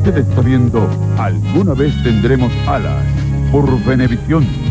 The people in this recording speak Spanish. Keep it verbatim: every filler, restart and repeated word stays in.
Usted está viendo Alguna vez tendremos alas por Venevisión.